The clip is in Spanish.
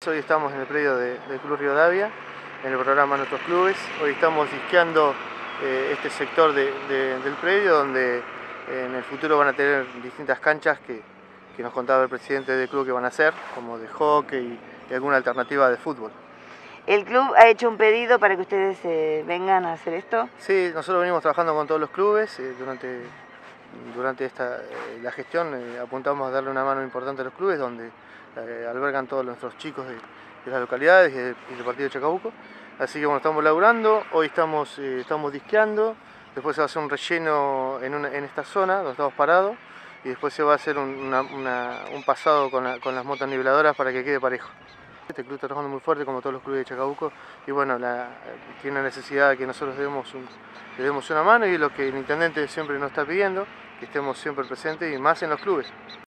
Hoy estamos en el predio del Club Rivadavia, en el programa Nuestros Clubes. Hoy estamos disqueando este sector del predio, donde en el futuro van a tener distintas canchas que nos contaba el presidente del club que van a hacer, como de hockey y alguna alternativa de fútbol. ¿El club ha hecho un pedido para que ustedes vengan a hacer esto? Sí, nosotros venimos trabajando con todos los clubes. Durante la gestión apuntamos a darle una mano importante a los clubes, donde albergan todos nuestros chicos de las localidades y del partido de Chacabuco. Así que bueno, estamos laburando, hoy estamos disqueando, después se va a hacer un relleno en esta zona donde estamos parados, y después se va a hacer un pasado con las motos niveladoras para que quede parejo. Este club está trabajando muy fuerte, como todos los clubes de Chacabuco, y bueno, tiene necesidad de que nosotros le demos una mano, y es lo que el intendente siempre nos está pidiendo, que estemos siempre presentes y más en los clubes.